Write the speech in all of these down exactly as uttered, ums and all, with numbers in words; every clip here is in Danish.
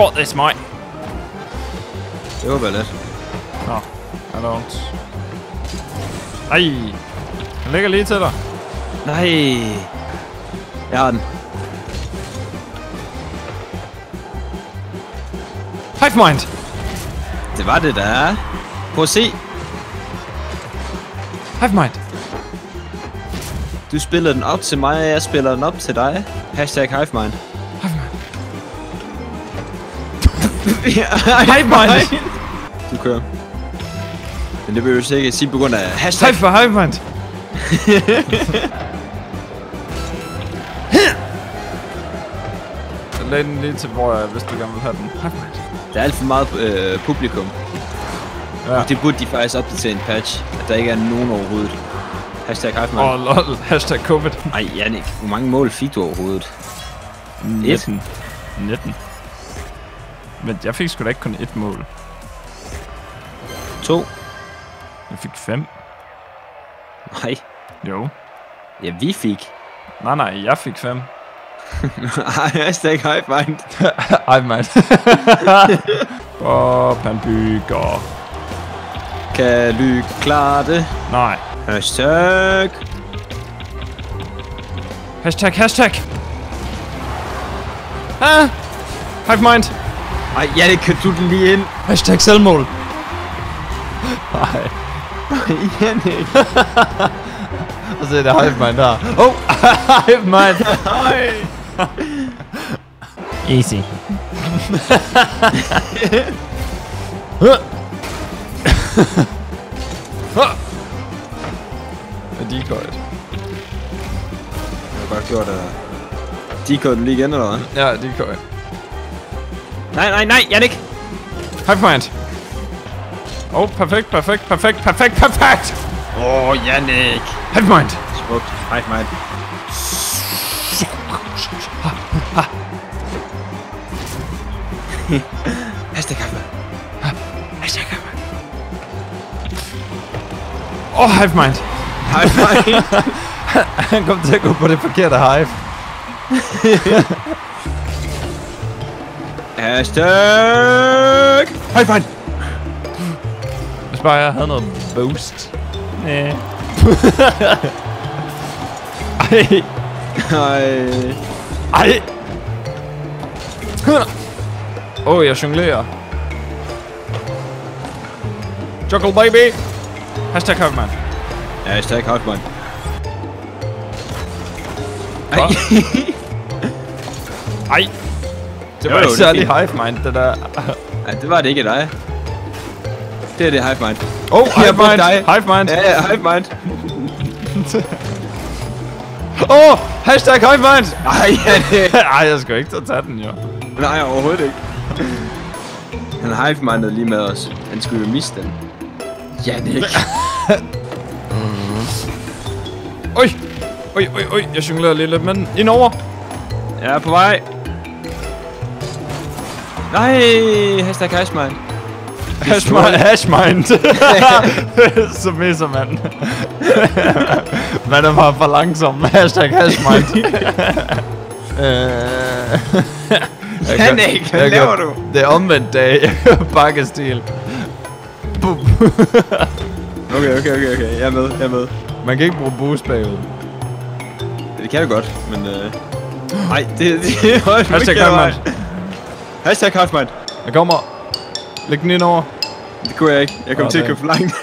got this, mate. Det var vel lidt. Nå, I don't. Ej, den ligger lige til dig. Nej. Jeg har den. Hive mind. Det var det der. Prøv at se. Hive mind. Du spiller den op til mig, og jeg spiller den op til dig. Hashtag HiveMind. Hive mind. Hive mind. Du kører. Men det vil jo sikkert sige på grund af hashtag. Hive for hive mind. Så lagde den lige til, hvor jeg, hvis du gerne vil have den. Hive mind. Der er alt for meget øh, publikum. Ja. Det burde de faktisk opdatere en patch, at der ikke er nogen overhovedet. Hashtag HiveMind. Åh, oh, lol. Hashtag covid. Ej, Jannik, hvor mange mål fik du overhovedet? nitten. nitten. Men jeg fik sgu da ikke kun et mål. To. Jeg fik fem. Nej. Jo. Ja, vi fik. Nej, nej, jeg fik fem. Hashtag HiveMind. Ej, mand. Åh, han bygger. Kan Lykke klare det? Nej. Hashtag. Hashtag, hashtag. Ah! Hive mind. Ej, Jannik, kan du den lige ind? Hashtag selvmål. Nej. Jannik. Og så er det hive mind der. Oh! Hive mind. Ej. Easy. Er decoyet? Jeg har bare gjort det. Decoy den lige igen, eller hvad? Ja, decoy. Nej, nej, nej, Jannik! Hive mind. Oh, perfekt, perfekt, perfekt, perfekt, perfekt! Åh, oh, Jannik! Hive mind. Smukt. HiveMind. Hashtag HiveMind. Hashtag HiveMind. Oh, hive mind. HiveMind. Han kom til at gå på det forkerte hive. Hashtag HiveMind. Hvis bare jeg havde noget boost. Næh. Ej. Ej. Ej. Åh, oh, jeg jonglerer. Juggle baby. Hashtag hive mind. Hashtag HiveMind. Ej. Ej. Det var Jo, ikke jo, særlig det er hive mind, det der. Ej, det var det ikke dig. Det er det HiveMind. Oh, hive Jeg brugte mind. dig. Hive mind. Ja, ja, HiveMind. Åh, oh, hashtag hive mind. Ej, Jannik. Ej, jeg skal ikke tage den, jo. Nej, overhovedet ikke. Han HiveMindede lige med os. Han skulle jo miste den. Jannik. Oj. Oj, oj, oj. Jeg jonglerer lige lidt med den. Indover. Jeg er på vej. Nej, hashtag HiveMind. Hashmind. Hashmind. Så misser man. Man er bare for langsom. Hashtag hashmind. Jannik, hvad laver du? Det er omvendt dag. Bakkestil. Okay, okay, okay, okay. Jeg er med, jeg er med. Man kan ikke bruge boost bagud. Det kan du godt, men... Øh... Nej, det, det er højt. Hashtag HiveMind. Hashtag HiveMind. Jeg kommer. Læg den ind over. Det kunne jeg ikke. Jeg kom Oh, til at køre for langt.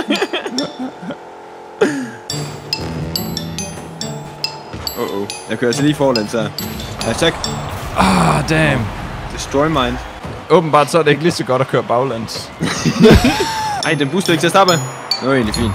Åh, oh, jeg kører altså lige forlæns her. Hashtag Ah, damn. Destroy Mind. Åbenbart så er det ikke lige så godt at køre baglands. Ej, den booster ikke til at starte med. Det var egentlig fint.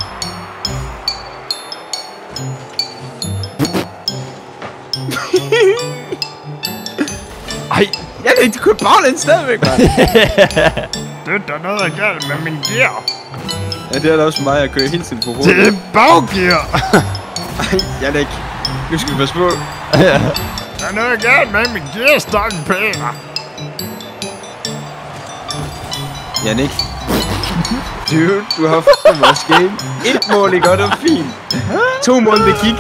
Ej. Jeg kan ikke køre baglæns stadigvæk, man. Det er der noget, der galt med min gear. Ja, det er da også for mig, at køre hele tiden på hovedet. Det er baggear. Ej, Jannik. Nu skal vi passe på. Der er noget galt med min gearstang, Peter. Jannik. Dude, du har fået måske et mål i godt og fint. To mål, det gik.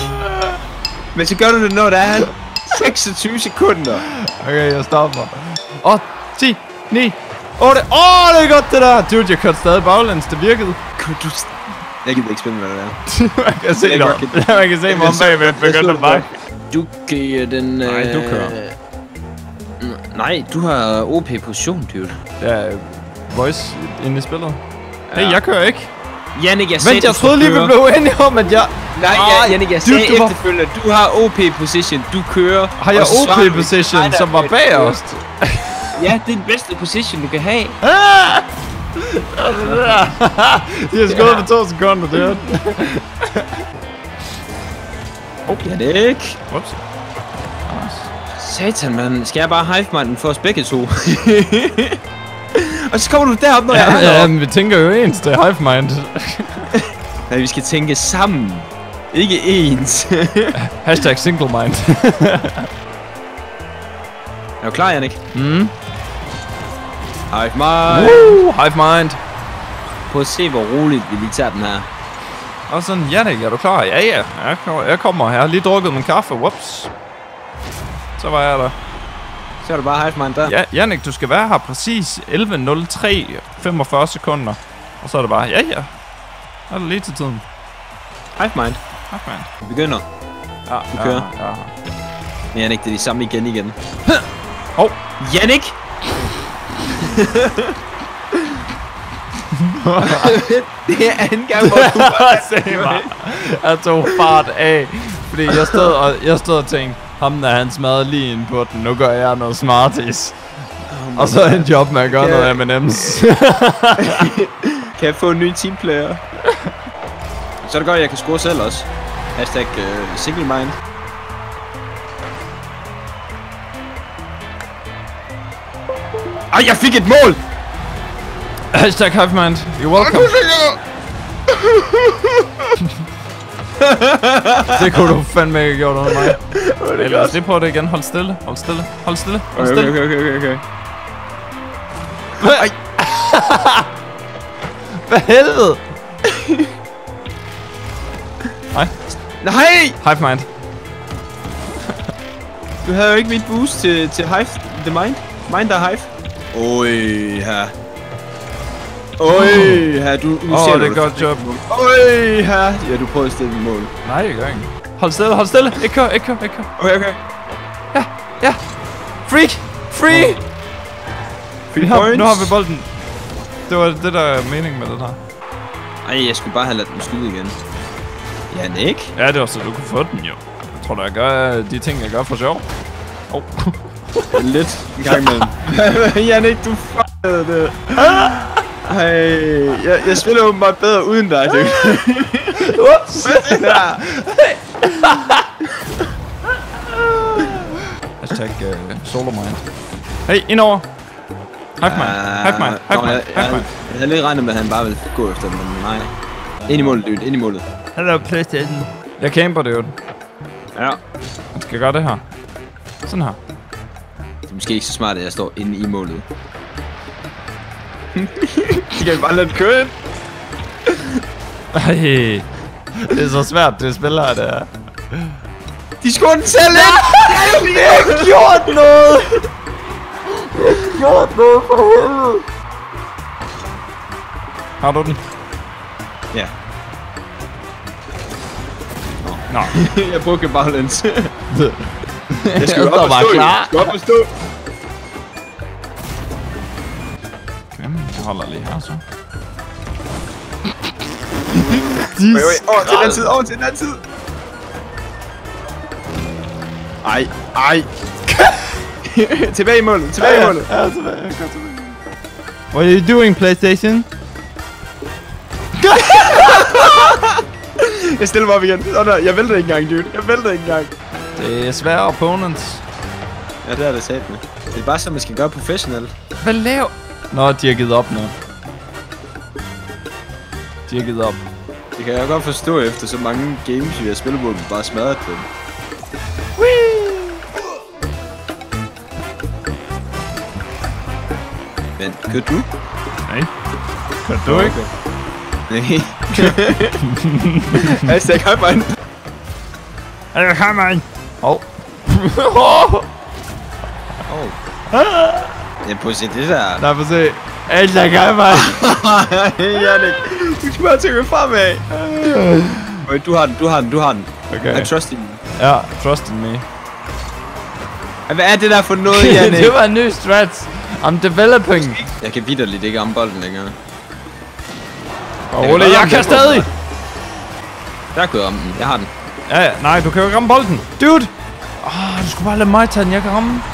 Men så gør du det, når der er seksogtyve sekunder. Okay, jeg stopper. Åh, oh, ti, ni, otte. Åh, oh, det er godt, det der. Dude, jeg kørte stadig baglæns. Det virkede. Kunne du... Jeg gider ikke spille med det der. Man kan se dig. Man kan se mig om bagved, at begyndte at bakke. Du giver den... Nej, du kører. Nej, du har O P-position, dude. Det er voice inde i spillet. Hey, jeg kører ikke. Jannik, jeg sagde, vent, jeg troede lige, vi blev enige om, at jeg... Nej, ja, Jannik, jeg sagde dude, efterfølgende, du har O P-position, du kører... Har jeg O P-position, som var bag os? Ja, det er den bedste position, du kan have. Ah! De har skåret på to sekunder, det er okay, ja, det er ikke. Whoops. Satan, man. Skal jeg bare hive-mig for os begge to? Og så kommer du derop, når ja, jeg er ja, men vi tænker jo ens, det er hive mind. Nej, vi skal tænke sammen. Ikke ens. Hashtag single mind. Er du klar, Jannik? Mm. Hive mind. Woo, hive mind. Prøv at se, hvor roligt vi lige tager den her. Og sådan, Jannik, er du klar? Ja, ja. Jeg kommer, jeg kommer. Jeg har lige drukket min kaffe. Whoops. Så var jeg der. Så er du bare hive mind der. Ja, Jannik, du skal være her præcis elleve nul tre femogfyrre sekunder. Og så er det bare, ja, ja. Så er det lige til tiden. Hive mind. Hive mind. Vi begynder. Ja, du kører. Ja, ja. Men Jannik, det er de samme igen igen. Hov. Jannik! Det er anden gang, hvor du bare se mig. Jeg tog fart af, fordi jeg stod og, jeg stod og tænkte, ham der han smadrede lige ind på den, nu gør jeg noget smarties. Oh, og så en job med at gøre noget M and M's. Kan jeg få en ny teamplayer? Så er det godt, at jeg kan score selv også. Hashtag uh, single mind. Ej, jeg fik et mål! Hashtag hive mind. You're welcome. Det kunne du fandme ikke have gjort under mig. Lad os lige prøve det igen. Hold stille. Hold stille. Hold stille. Hold stille. Okay, okay, okay, okay. Ej. Hvad helvede? Nej. Nej! Hive mind. Du havde jo ikke mit boost til, til Hive. The mind. Mind der Hive. Oj, her. Oj, her. Du, du Åh, ser, oh, det er du godt job. Oj, her. Ja, du prøver at stille mit mål. Nej, jeg gør ikke. Hold stille, hold stille. Ikke kør, ikke kør, ikke kør. Okay, okay. Ja, ja. Freak. Free. Oh. Free har, points. Nu har vi bolden. Det var det, der er meningen med det der. Ej, jeg skulle bare have ladet den skyde igen. Jannik? Ja, det var så, du kunne få den jo. Jeg tror, jeg gør de ting, jeg gør for sjov. Oh. Lidt en gang imellem. Jannik, du f***ede det. Ej, jeg, jeg spiller åbenbart bedre uden dig, du. Ups! Hashtag uh, solo mind. Hey, indover! Hive mind, hive mind, hive mind, hive mind. Jeg havde lidt regnet med, at han bare ville gå efter den, men nej. Ind i målet, dude, ind i målet. Hello, PlayStation. Jeg camper, dude. Ja. Man skal gøre det her. Sådan her. Det er måske ikke så smart, at jeg står inde i målet. Så kan vi bare lade den køre ind. Ej, det er så svært, det spiller her, det er. De scorer den selv ind! Jeg har ikke gjort noget! Jeg har ikke gjort noget for helvede! Har du den? Ja. Nå. Jeg brugte balance. Jeg skal jeg op og bare stå. klar. Jeg skal op og stå. Hvem? Jeg holder lige her, så. Wait, wait. Over til den anden side, over til den anden side. Ej, ej. Tilbage i målet, tilbage i målet. Ja, tilbage, jeg går tilbage. What are you doing, PlayStation? Jeg stiller mig op igen. Sådan der. Jeg vælter ikke engang, dude. Jeg vælter ikke engang. Det er svære opponents. Ja, det er det sat med. Det er bare så, man skal gøre professionelt. Hvad laver? Nå, de har givet op nu. De har givet op. Det kan jeg godt forstå efter så mange games, vi har spillet, hvor vi bare smadret dem. Men, kørte du? Nej. Kørte du ikke? Nej. Hashtag high mind. Hey, high mind. Hov. Oh. Ja, prøv at se det der. Nej, for se. Alt er gang, mand. Jannik, du skal bare tænke fremad. Okay, du har den, du har den, du har den. Okay. I trust in you. Ja, trust in me. Hvad er det der for noget, Jannik? Det var en ny strat. I'm developing. Jeg kan vitterligt ikke ramme bolden længere. Og Ole, jeg, jeg kan stadig. Der kunne jeg ramme den. Jeg har den. Ja, ja, nej, du kan jo ikke ramme bolden. Dude. Åh, oh, du skulle bare lade mig tage den. Jeg kan ramme.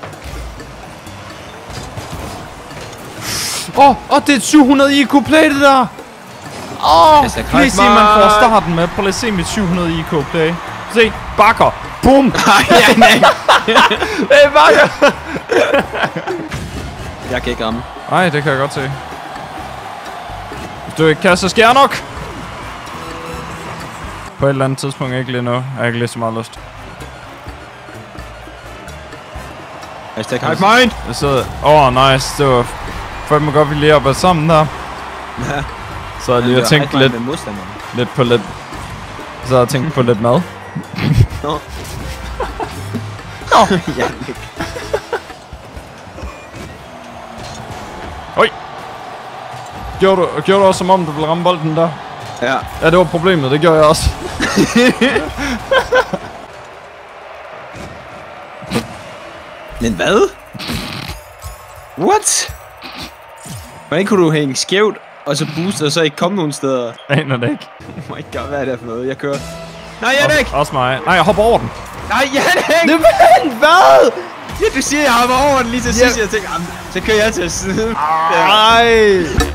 Åh, oh, oh, det er et syv hundrede I Q play, det der. Åh, oh, please se, man får starten med. Prøv lige at se mit syv hundrede I Q play. Se, bakker. Boom. Jannik. Hey, bakker. Jeg kan ikke ramme. Nej, det kan jeg godt se. Hvis du ikke kan, så sker jeg nok. På et eller andet tidspunkt, ikke lige nu. Jeg har ikke lige så meget lyst. Hashtag hive mind. Jeg sidder... Åh, oh, nice. Det var... Fandme godt, vi lige arbejder sammen der. Ja. Så jeg lige har tænkt lidt... Lidt på lidt... Så har jeg tænkt på lidt mad. Nå. Nå. Jannik. Oj. Gjorde du, gjorde du også som om, du ville ramme bolden der? Ja. Ja, det var problemet. Det gjorde jeg også. Men hvad? What? Hvordan kunne du hænge skævt, og så booste, og så ikke komme nogen steder? Aner det ikke. Oh my god, hvad er det for noget? Jeg kører. Nej, Jannik! Også, også mig. Nej, jeg hopper over den. Nej, Jannik! Det vandt, hvad? Ja, du siger, jeg hopper over den lige til sidst. Jeg tænker, så kører jeg til siden. Ej.